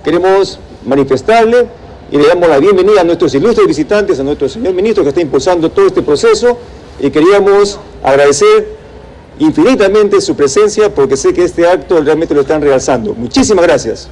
queremos manifestarle y le damos la bienvenida a nuestros ilustres visitantes, a nuestro señor ministro que está impulsando todo este proceso, y queríamos agradecer infinitamente su presencia porque sé que este acto realmente lo están realzando. Muchísimas gracias.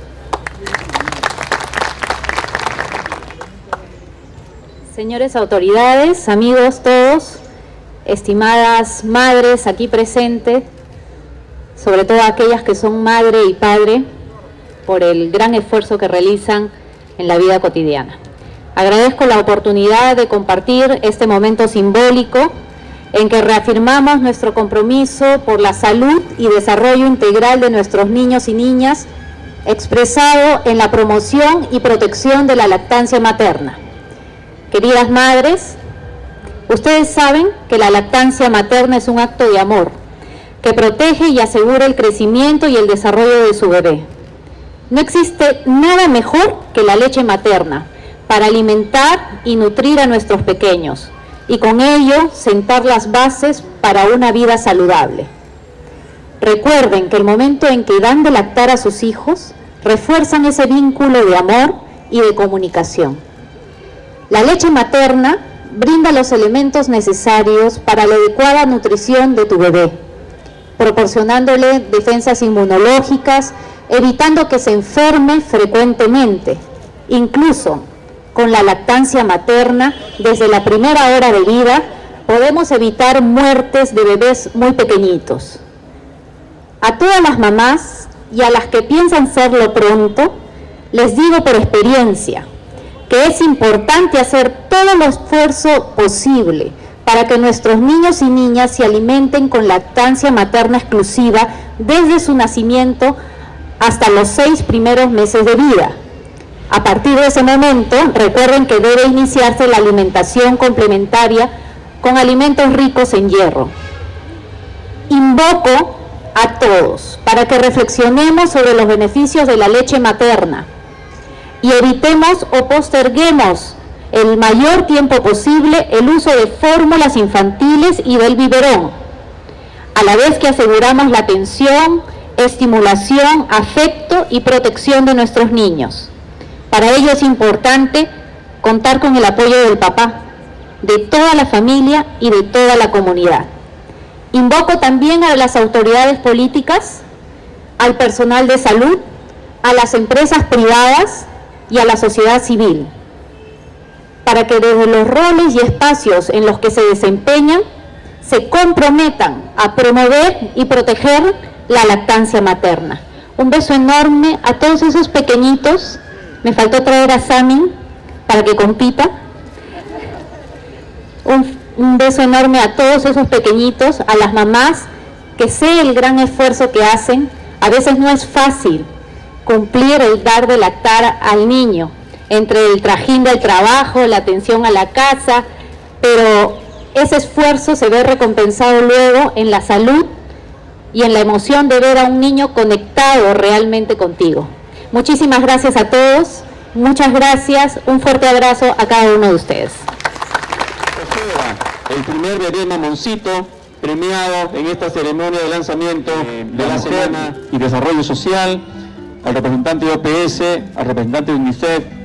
Señores autoridades, amigos todos, estimadas madres aquí presentes, sobre todo aquellas que son madre y padre, por el gran esfuerzo que realizan en la vida cotidiana. Agradezco la oportunidad de compartir este momento simbólico en que reafirmamos nuestro compromiso por la salud y desarrollo integral de nuestros niños y niñas, expresado en la promoción y protección de la lactancia materna. Queridas madres, ustedes saben que la lactancia materna es un acto de amor que protege y asegura el crecimiento y el desarrollo de su bebé. No existe nada mejor que la leche materna para alimentar y nutrir a nuestros pequeños y con ello sentar las bases para una vida saludable. Recuerden que el momento en que dan de lactar a sus hijos, refuerzan ese vínculo de amor y de comunicación. La leche materna brinda los elementos necesarios para la adecuada nutrición de tu bebé, proporcionándole defensas inmunológicas, evitando que se enferme frecuentemente. Incluso con la lactancia materna, desde la primera hora de vida, podemos evitar muertes de bebés muy pequeñitos. A todas las mamás y a las que piensan serlo pronto, les digo por experiencia que es importante hacer todo el esfuerzo posible para que nuestros niños y niñas se alimenten con lactancia materna exclusiva desde su nacimiento hasta los 6 primeros meses de vida. A partir de ese momento, recuerden que debe iniciarse la alimentación complementaria con alimentos ricos en hierro. Invoco a todos para que reflexionemos sobre los beneficios de la leche materna y evitemos o posterguemos el mayor tiempo posible el uso de fórmulas infantiles y del biberón, a la vez que aseguramos la atención, estimulación, afecto y protección de nuestros niños. Para ello es importante contar con el apoyo del papá, de toda la familia y de toda la comunidad. Invoco también a las autoridades políticas, al personal de salud, a las empresas privadas y a la sociedad civil, para que desde los roles y espacios en los que se desempeñan, se comprometan a promover y proteger la lactancia materna. Un beso enorme a todos esos pequeñitos. Me faltó traer a Samin para que compita. Un beso enorme a todos esos pequeñitos, a las mamás, que sé el gran esfuerzo que hacen. A veces no es fácil cumplir el dar de lactar al niño, entre el trajín del trabajo, la atención a la casa, pero ese esfuerzo se ve recompensado luego en la salud y en la emoción de ver a un niño conectado realmente contigo. Muchísimas gracias a todos, muchas gracias, un fuerte abrazo a cada uno de ustedes. El primer bebé mamoncito premiado en esta ceremonia de lanzamiento de la Semana y Desarrollo Social, al representante de OPS, al representante de UNICEF,